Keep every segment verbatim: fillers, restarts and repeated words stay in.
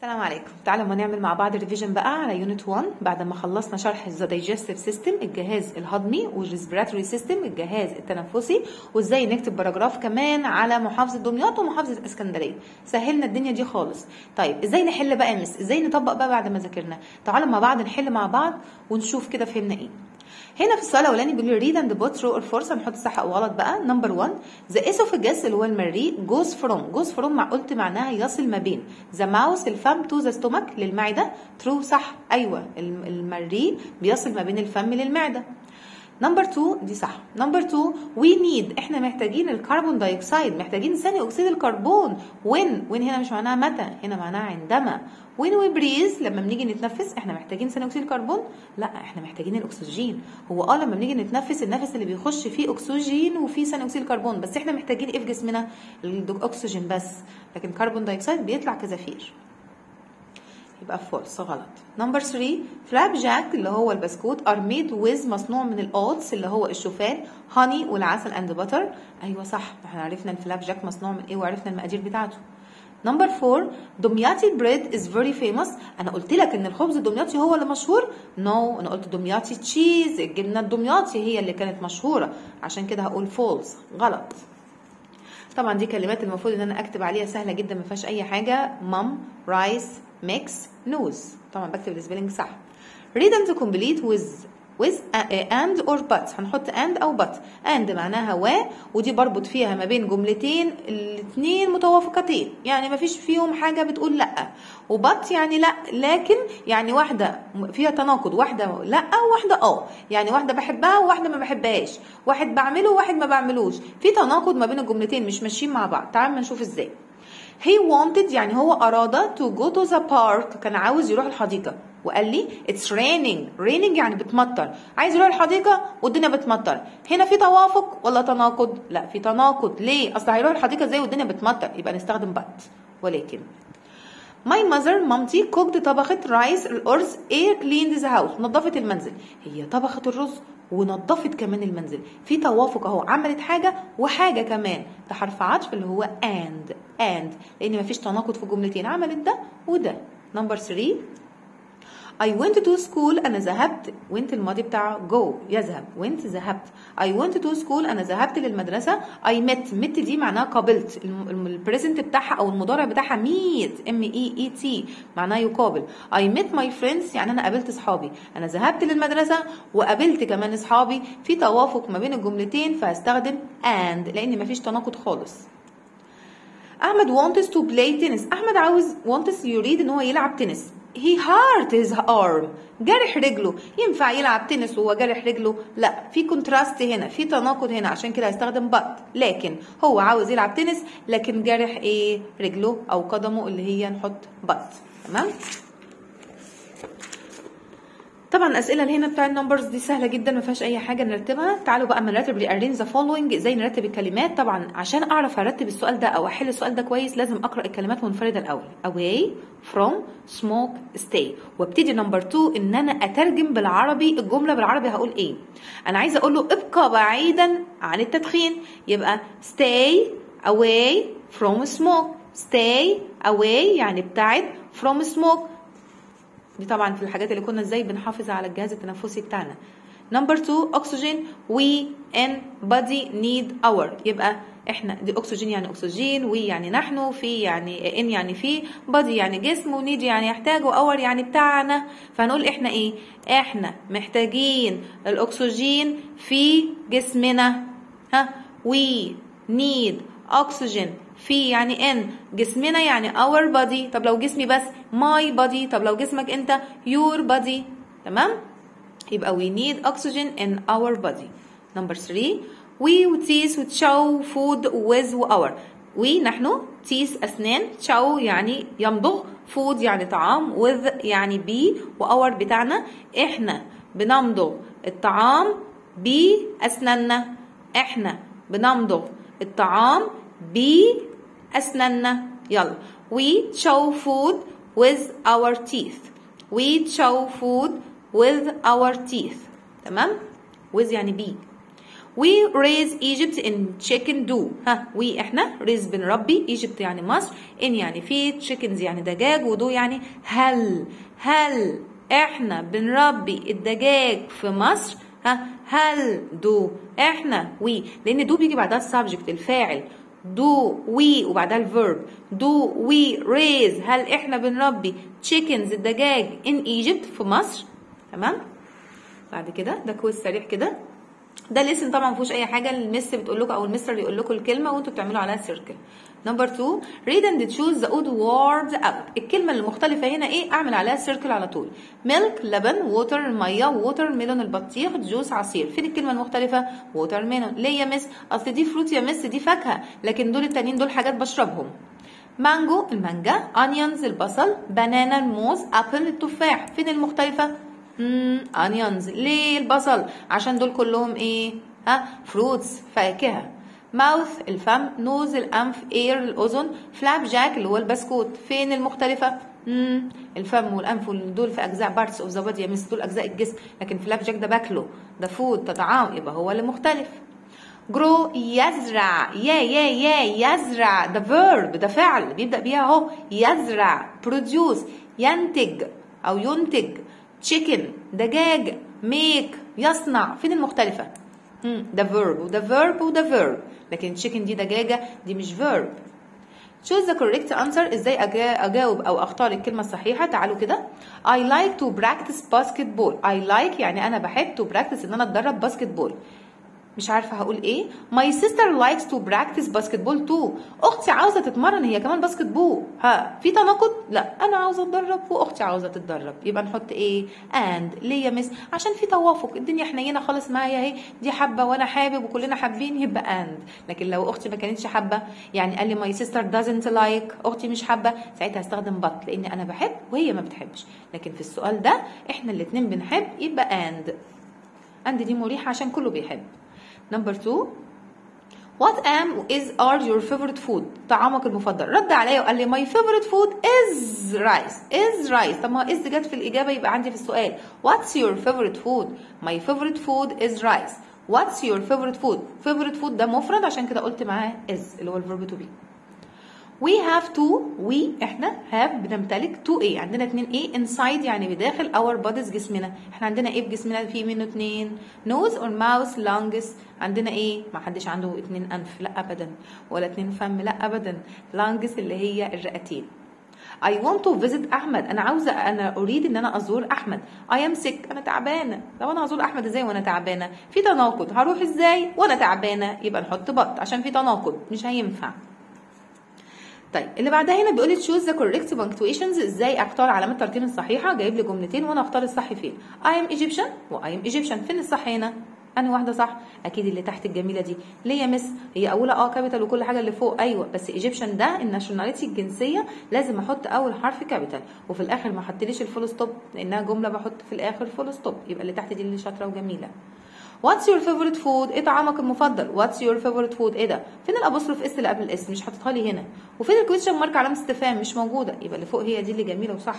السلام عليكم. تعالوا ما نعمل مع بعض ريفيجن بقى على يونت واحد بعد ما خلصنا شرح ذا دايجستيف سيستم الجهاز الهضمي والريسبيراتوري سيستم الجهاز التنفسي، وازاي نكتب باراجراف كمان على محافظه دمياط ومحافظه الاسكندريه. سهلنا الدنيا دي خالص. طيب ازاي نحل بقى يا مس؟ ازاي نطبق بقى بعد ما ذاكرنا؟ تعالوا مع بعض نحل مع بعض ونشوف كده فهمنا ايه. هنا في السؤال الاولاني بيقول لي ريد اند بوت ترو اور فورس، هنحط صح او غلط بقى. نمبر واحد ذا اسوفاجس اللي هو المريء جوز فروم، جوز فروم مع قلت معناها يصل ما بين ذا ماوس الفم تو ذا ستومك للمعده. ترو صح، ايوه المريء بيصل ما بين الفم للمعده. نمبر اتنين دي صح. نمبر اتنين وي نيد، احنا محتاجين الكربون دايوكسيد، محتاجين ثاني اكسيد الكربون. وين وين هنا مش معناها متى، هنا معناها عندما. وين وي بريز لما بنيجي نتنفس احنا محتاجين ثاني اكسيد الكربون؟ لا احنا محتاجين الاكسجين. هو اه لما بنيجي نتنفس النفس اللي بيخش فيه اكسجين وفيه ثاني اكسيد الكربون، بس احنا محتاجين ايه في جسمنا؟ الاكسجين بس، لكن كربون دايوكسيد بيطلع كزفير. يبقى فولس غلط. نمبر تلاتة فلاب جاك اللي هو البسكوت ار ميد ويز مصنوع من الاوتس اللي هو الشوفان، هاني والعسل اند باتر. ايوه صح، احنا عرفنا الفلاب جاك مصنوع من ايه وعرفنا المقادير بتاعته. نمبر أربعة دمياطي بريد از فيري فيموس، انا قلت لك ان الخبز الدمياطي هو اللي مشهور؟ نو no. انا قلت دمياطي تشيز، الجبنه الدمياطي هي اللي كانت مشهوره، عشان كده هقول فولس غلط. طبعا دي كلمات المفروض ان انا اكتب عليها سهله جدا ما فيهاش اي حاجه. مام، رايس، ميكس، نوز. طبعا بكتب السبيلنج صح. read and complete with with and or but، هنحط and او but. and معناها و، ودي بربط فيها ما بين جملتين الاثنين متوافقتين، يعني ما فيش فيهم حاجه بتقول لا. وبط يعني لا، لكن يعني واحده فيها تناقض، واحده لا وواحده اه، يعني واحده بحبها وواحده ما بحبهاش، واحد بعمله وواحد ما بعملوش، في تناقض ما بين الجملتين مش ماشيين مع بعض. تعالوا نشوف ازاي. he wanted يعني هو أراد to go to the park، كان عاوز يروح الحديقة، وقال لي it's raining. raining يعني بتمطر، عايز يروح الحديقة والدنيا بتمطر. هنا في توافق ولا تناقض؟ لا في تناقض. ليه؟ أصل هيروح الحديقة ازاي والدنيا بتمطر؟ يبقى نستخدم but. ولكن my mother مامتي cooked طبخت رايس الأرز air cleaned the house نظفت المنزل. هي طبخت الرز ونظفت كمان المنزل، في توافق اهو، عملت حاجه وحاجه كمان. ده حرف عطف اللي هو and and لان مفيش تناقض في جملتين، عملت ده وده. نمبر تلاتة I went to school أنا ذهبت. went الماضي بتاع go يذهب، went ذهبت. I went to school أنا ذهبت للمدرسة. I met met دي معناها قابلت، البريزنت بتاعها أو المضارع بتاعها meet m e e t معناها يقابل. I met my friends يعني أنا قابلت أصحابي. أنا ذهبت للمدرسة وقابلت كمان أصحابي، في توافق ما بين الجملتين فهستخدم and لأن مفيش تناقض خالص. أحمد wants to play tennis، أحمد عاوز wants يريد إن هو يلعب تنس. he hurt his arm جرح رجله. ينفع يلعب تنس وهو جرح رجله؟ لا، في كونتراست هنا، في تناقض هنا، عشان كده هيستخدم but. لكن هو عاوز يلعب تنس لكن جرح ايه؟ رجله او قدمه اللي هي نحط but. تمام. طبعا الاسئله اللي هنا بتاع النمبرز دي سهله جدا ما فيهاش اي حاجه نرتبها. تعالوا بقى اما نرتب rearrange the following، ازاي نرتب الكلمات. طبعا عشان اعرف ارتب السؤال ده او احل السؤال ده كويس لازم اقرا الكلمات منفرده الاول. away from smoke stay، وابتدي نمبر اتنين ان انا اترجم بالعربي الجمله بالعربي. هقول ايه؟ انا عايزه اقول له ابقى بعيدا عن التدخين، يبقى stay away from smoke. stay away يعني ابتعد from smoke، دي طبعا في الحاجات اللي كنا ازاي بنحافظ على الجهاز التنفسي بتاعنا. نمبر اتنين اكسجين we in body need our، يبقى احنا دي اكسجين يعني اكسجين، we يعني نحن، في يعني ان يعني في، body يعني جسم، ونيد يعني يحتاج، واور يعني بتاعنا. فهنقول احنا ايه؟ احنا محتاجين الاكسجين في جسمنا. ها we need oxygen في يعني ان جسمنا يعني our body. طب لو جسمي بس my body، طب لو جسمك انت your body. تمام. يبقى we need oxygen in our body. نمبر تلاتة we وتيس وتشاو food with our. we نحن، تيس اسنان، تشاو يعني يمضغ، food يعني طعام، with يعني بي، واور بتاعنا. احنا بنمضغ الطعام باسناننا، احنا بنمضغ الطعام بأسناننا. يلا we chew food with our teeth. we chew food with our teeth. تمام. with يعني بي. we raise Egypt in chicken do. ها we احنا raise بنربي Egypt يعني مصر، in يعني في، chickens يعني دجاج، ودو يعني هل هل احنا بنربي الدجاج في مصر؟ ها هل دو احنا we، لان دو بيجي بعدها السبجكت الفاعل، do we وبعدها الفيرب. do we raise هل احنا بنربي chickens الدجاج in Egypt في مصر. تمام. بعد كده ده كويس سريع كده، ده ليسن طبعا ما فيهوش اي حاجه، المس بتقول لكم او المستر بيقول لكم الكلمه وانتوا بتعملوا عليها سيركل. نمبر اتنين read and choose the odd words out. الكلمه المختلفه هنا ايه؟ اعمل عليها سيركل على طول. ميلك لبن، ووتر ميه، ووتر ميلون البطيخ، جوس عصير. فين الكلمه المختلفه؟ ووتر ميلون. ليه يا مس؟ اصل دي فروت يا مس، دي فاكهه، لكن دول التانيين دول حاجات بشربهم. مانجو المانجا، انيونز البصل، بنانا الموز، ابل التفاح. فين المختلفه؟ امم انيونز. ليه البصل؟ عشان دول كلهم ايه؟ ها فروتس فاكهه. ماوث الفم، نوز الانف، اير الاذن، فلاب جاك اللي هو البسكوت. فين المختلفه؟ امم الفم والانف دول في اجزاء بارتس اوف ذا بودي يا مس، دول اجزاء الجسم، لكن فلاب جاك ده باكله، ده فود، ده طعام، يبقى هو اللي مختلف. جرو يزرع، يا يا يا يزرع ده فيرب، ده فعل بيبدا بيها اهو، يزرع. بروديوس ينتج او ينتج. تشيكن دجاج. ميك يصنع. فين المختلفه؟ امم ده فيرب وده فيرب وده فيرب، لكن تشيكن دي دجاجه، دي مش فيرب. choose the correct answer. ازاي اجاوب او اختار الكلمه الصحيحه؟ تعالوا كده. I like to practice basketball. I like يعني انا بحب، to practice ان انا اتدرب باسكت بول. مش عارفه هقول ايه. my sister likes to practice basketball too. اختي عاوزه تتمرن هي كمان باسكت بول. ها في تناقض؟ لا، انا عاوزه اتدرب واختي عاوزه تتدرب، يبقى نحط ايه؟ and. ليه يا مس؟ عشان في توافق، الدنيا حنينه خالص معايا اهي، دي حابه وانا حابب وكلنا حابين، يبقى and. لكن لو اختي ما كانتش حابه، يعني قال لي my sister doesn't like، اختي مش حابه، ساعتها هستخدم but، لان انا بحب وهي ما بتحبش. لكن في السؤال ده احنا الاثنين بنحب، يبقى and. and دي مريحه عشان كله بيحب. نمبر اتنين what am is are your favorite food. طعامك المفضل. رد عليا وقال لي my favorite food is rice. is rice. طب ما is جت في الإجابة، يبقى عندي في السؤال what's your favorite food. my favorite food is rice. what's your favorite food. favorite food ده مفرد عشان كده قلت معاه is اللي هو الفيرب to be. we have to we احنا have بنمتلك to ايه؟ عندنا اتنين ايه inside يعني بداخل our bodies جسمنا. احنا عندنا ايه في جسمنا؟ في منه اتنين nose or mouth lungs. عندنا ايه؟ ما حدش عنده اتنين انف، لا ابدا، ولا اتنين فم، لا ابدا. lungs اللي هي الرئتين. I want to visit احمد. انا عاوزه، انا اريد ان انا ازور احمد. I am sick. انا تعبانه. طب انا هزور احمد ازاي وانا تعبانه؟ في تناقض، هروح ازاي وانا تعبانه؟ يبقى نحط بط عشان في تناقض، مش هينفع. طيب اللي بعدها هنا بيقول لي choose the correct punctuations. ازاي اختار علامات الترقيم الصحيحه؟ جايب لي جملتين وانا اختار الصح فين. I am Egyptian و I am Egyptian. فين الصح هنا؟ انهي واحده صح؟ اكيد اللي تحت الجميله دي. ليه يا مس؟ هي اولها اه كابيتال وكل حاجه اللي فوق، ايوه، بس ايجيبشن ده الناشوناليتي الجنسيه، لازم احط اول حرف كابيتال وفي الاخر ما احطليش الفول ستوب، لانها جمله بحط في الاخر فول ستوب، يبقى اللي تحت دي اللي شاطره وجميله. What's your favorite food؟ ايه طعامك المفضل؟ What's your favorite food؟ ايه ده؟ فين الابوستروف اس اللي قبل الاس؟ مش حاططها لي هنا. وفين الكويشن مارك علامه استفهام؟ مش موجوده، يبقى اللي فوق هي دي اللي جميله وصح.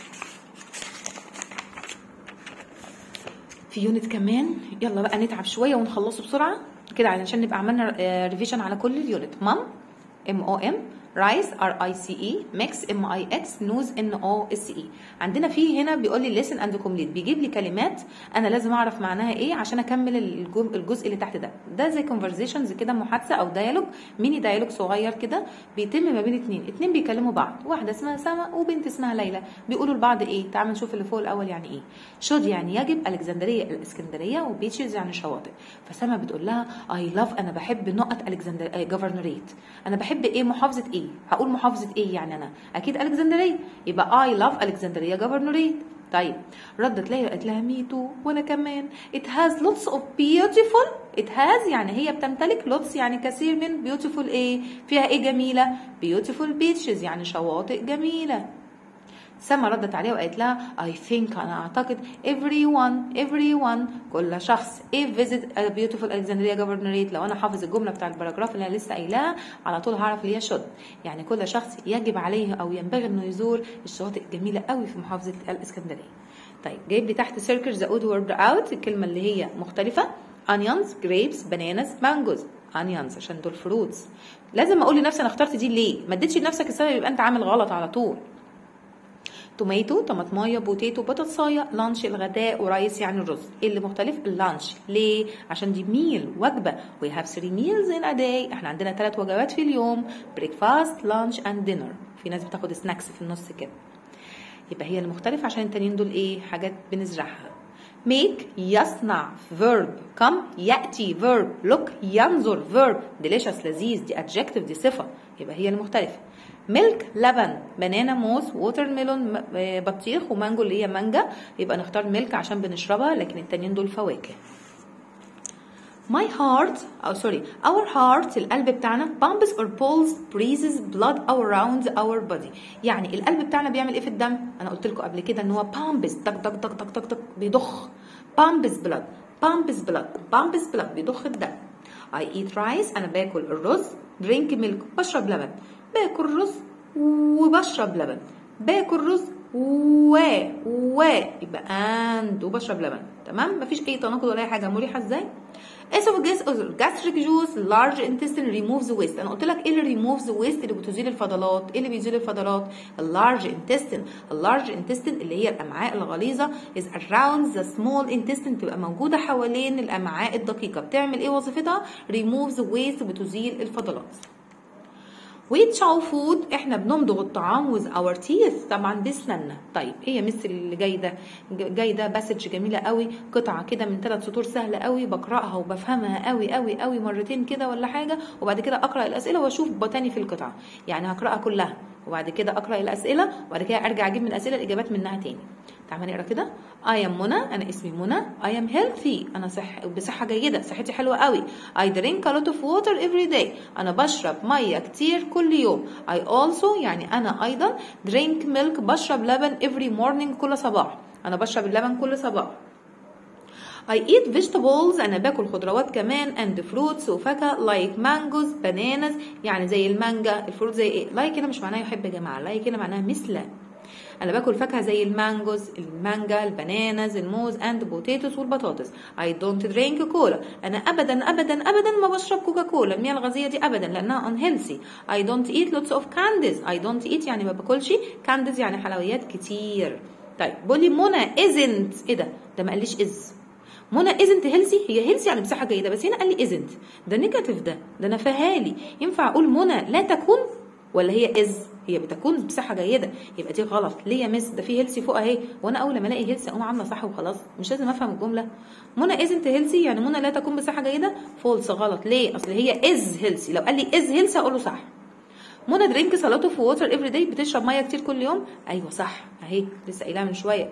في يونت كمان، يلا بقى نتعب شويه ونخلصه بسرعه كده علشان نبقى عملنا ريفيجن على كل اليونت. مام ام او ام، رايس ار اي سي اي، ميكس ام اي اكس، نوز ان او اس اي. عندنا في هنا بيقول لي ليسن اند كومبليت، بيجيب لي كلمات انا لازم اعرف معناها ايه عشان اكمل الجزء اللي تحت ده. ده زي كونفرزيشنز كده، محادثه او ديالوج، ميني ديالوج صغير كده بيتم ما بين اتنين، اتنين بيكلموا بعض، واحده اسمها سما وبنت اسمها ليلى، بيقولوا لبعض ايه؟ تعالوا نشوف اللي فوق الاول يعني ايه. شود يعني يجب، الكسندريه الاسكندريه، وبيتشز يعني شواطئ. فسما بتقول لها اي لاف، انا بحب نقط الكسندريه جفرنوريت. انا بحب ايه؟ محافظه ايه؟ هقول محافظه ايه يعني؟ انا اكيد الكسندريه، يبقى اي لاف الكسندريه جفرنوريت. طيب ردت ليلى قالت لها مي تو، وانا كمان. it has lots of beautiful. it has يعني هي بتمتلك، lots يعني كثير من، beautiful ايه؟ فيها ايه جميله؟ beautiful beaches يعني شواطئ جميله. سما ردت عليها وقالت لها I think أنا أعتقد everyone everyone كل شخص if visit a beautiful Alexandria governorate. لو أنا حافظ الجملة بتاع الباراجراف اللي أنا لسه قايلاها على طول هعرف اللي هي should، يعني كل شخص يجب عليه أو ينبغي إنه يزور الشواطئ الجميلة قوي في محافظة الإسكندرية. طيب جايب لي تحت circle the odd word out، الكلمة اللي هي مختلفة. onions grapes bananas mangoes. onions عشان دول fruits. لازم اقول لنفسي انا اخترت دي ليه، ما اديتش لنفسك السبب يبقى انت عامل غلط على طول. توماتو طماطمايه، بوتيتو بطاطسايه، لانش الغداء، ورايس يعني الرز. ايه اللي مختلف؟ اللانش. ليه؟ عشان دي ميل وجبه. we have three meals in a day. احنا عندنا ثلاث وجبات في اليوم، breakfast lunch and dinner. في ناس بتاخد سناكس في النص كده. يبقى هي المختلفه عشان التانيين دول ايه؟ حاجات بنزرعها. make يصنع verb. come يأتي verb. look ينظر verb. delicious لذيذ دي adjective دي صفة. يبقى هي المختلفة. ميلك لبن، بنانا موز، ووتر ميلون بطيخ، ومانجو اللي هي مانجا. يبقى نختار ميلك عشان بنشربها، لكن التانيين دول فواكه. my heart أو سوري our heart القلب بتاعنا pumps or pulls breathes blood around our body. يعني القلب بتاعنا بيعمل ايه في الدم؟ انا قلت لكم قبل كده ان هو pumps دق دق دق دق دق دق بيضخ. pumps blood pumps blood pumps blood بيضخ الدم. I eat rice أنا باكل الرز. drink milk بشرب لبن. باكل رز وبشرب لبن. باكل رز و و يبقى and وبشرب لبن. تمام؟ مفيش أي تناقض ولا أي حاجة. مريحة ازاي؟ esophagus or gastric juice large intestine removes waste. انا قلت لك ايه اللي removes waste؟ اللي بتزيل الفضلات. ايه اللي بيزيل الفضلات؟ اللارج intestine. اللارج intestine اللي هي الامعاء الغليظه is around the small intestine تبقى موجوده حوالين الامعاء الدقيقه. بتعمل ايه وظيفتها؟ removes waste بتزيل الفضلات. we chew food احنا بنمضغ الطعام with our teeth طبعا بسناننا. طيب ايه مثل اللي جاي ده؟ جاي ده باسج جميله قوي، قطعه كده من ثلاث سطور سهله قوي، بقراها وبفهمها قوي قوي قوي مرتين كده ولا حاجه، وبعد كده اقرا الاسئله واشوف بتاني في القطعه. يعني هقراها كلها وبعد كده اقرا الاسئله وبعد كده ارجع اجيب من الاسئله الاجابات منها تاني. تعالى نقرا كده. I am منى انا اسمي منى. I am healthy انا صح بصحه جيده، صحتي حلوه قوي. I drink a lot of water every day انا بشرب ميه كتير كل يوم. I also يعني انا ايضا drink milk بشرب لبن every morning كل صباح. انا بشرب اللبن كل صباح. I eat vegetables أنا باكل خضروات كمان and fruits وفاكهة like mangoes bananas يعني زي المانجا. الفروت زي ايه؟ like هنا مش معناها يحب يا جماعة، like هنا معناها مثل. أنا باكل فاكهة زي المانجوز المانجا البنانز الموز and potatoes والبطاطس. I don't drink cola أنا أبدا أبدا أبدا ما بشرب كوكا كولا المياه الغازية دي أبدا لأنها unhealthy. I don't eat lots of candies. I don't eat يعني ما باكلش candies يعني حلويات كتير. طيب بقولي منى isn't ايه ده؟ ده ما قاليش is. منى isn't healthy هي healthy يعني بصحة جيدة بس هنا قال لي isn't. ده نيجاتيف ده ده أنا فهالي. ينفع أقول منى لا تكون ولا هي is؟ هي بتكون بصحه جيده يبقى دي غلط. ليه يا مس؟ ده في هيلسي فوق اهي وانا اول ما الاقي هيلسي اقوم عامله صح وخلاص، مش لازم افهم الجمله. منى ازنت هيلسي يعني منى لا تكون بصحه جيده فولس غلط. ليه؟ اصل هي از هيلسي. لو قال لي از هيلسي اقول له صح. منى درينك سلطه في ووتر افري داي بتشرب ميه كتير كل يوم. ايوه صح اهي لسه قايلها من شويه.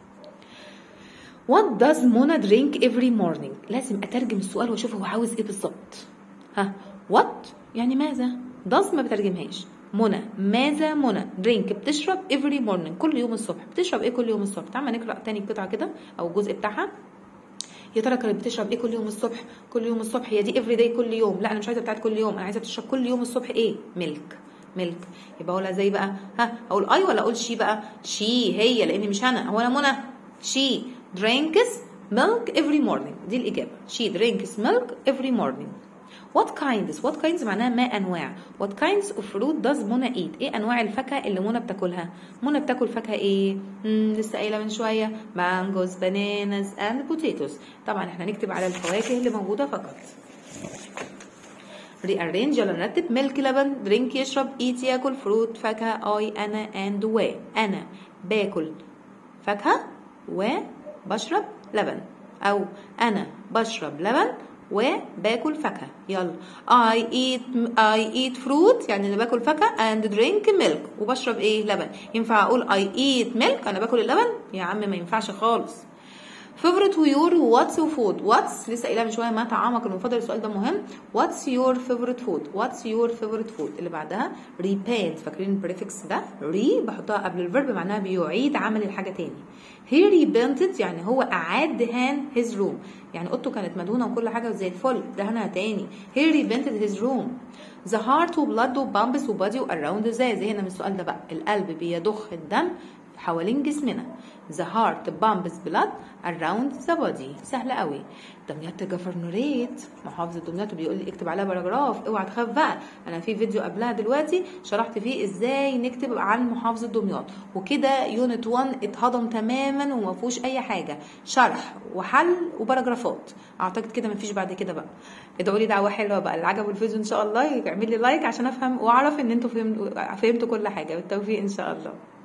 What does منى drink every morning؟ لازم اترجم السؤال واشوف هو عاوز ايه بالظبط. ها what يعني ماذا؟ does ما بترجمهاش. منى ماذا منى درينك بتشرب every morning كل يوم الصبح. بتشرب ايه كل يوم الصبح؟ تعال نقرا تاني القطعه كده او الجزء بتاعها. يا ترى كانت بتشرب ايه كل يوم الصبح؟ كل يوم الصبح هي دي every day كل يوم. لا انا مش عايزه بتاعت كل يوم، انا عايزه بتشرب كل يوم الصبح ايه؟ ميلك. ميلك. يبقى اقولها زي بقى ها اقول اي ولا اقول شي بقى؟ شي هي لاني مش انا. هو انا منى شي drinks milk every morning دي الاجابه. شي drinks milk every morning. What kinds what kinds معناها ما انواع. What kinds of fruit does منى eat؟ ايه انواع الفاكهه اللي منى بتاكلها؟ منى بتاكل فاكهه ايه؟ امم لسه قايله من شويه مانجوز بانانز and potatoes. طبعا احنا نكتب على الفواكه اللي موجوده فقط. rearrange يلا نرتب. ميلك لبن، درينك يشرب، eat ياكل، فروت فاكهه، اي انا and و. انا باكل فاكهه وبشرب لبن او انا بشرب لبن وباكل فاكهه. يلا I eat I eat fruit يعني انا باكل فاكهه and drink milk وبشرب ايه؟ لبن. ينفع اقول I eat milk انا باكل اللبن؟ يا عم ما ينفعش خالص. favorite your what's your food؟ what's لسه قايلها من شويه ما طعامك المفضل. السؤال ده مهم. what's your favorite food؟ what's your favorite food؟ اللي بعدها repeat. فاكرين البريفكس ده re بحطها قبل الفيرب معناها بيعيد عمل الحاجه تاني. he repainted يعني هو اعاد دهان his room يعني اوضته كانت مدهونه وكل حاجه زي الفل دهنها تاني. he repainted his room. the heart وبلاد وبامبس وبادي واراوند ذا. زي هنا من السؤال ده بقى القلب بيضخ الدم حوالين جسمنا. the heart pumps blood around the body. سهلة قوي. دمياط جفرنوريت، محافظة دمياط، بيقول لي اكتب عليها باراجراف. اوعى تخاف بقى، انا في فيديو قبلها دلوقتي شرحت فيه ازاي نكتب عن محافظة دمياط، وكده يونت واحد اتهضم تماما وما فيهوش اي حاجة، شرح وحل وباراجرافات. اعتقد كده مفيش بعد كده بقى. ادعوا لي دعوة حلوة بقى. اللي عجبه الفيديو ان شاء الله يعمل لي لايك عشان افهم واعرف ان انتوا فهمتوا فهمتوا كل حاجة. بالتوفيق ان شاء الله.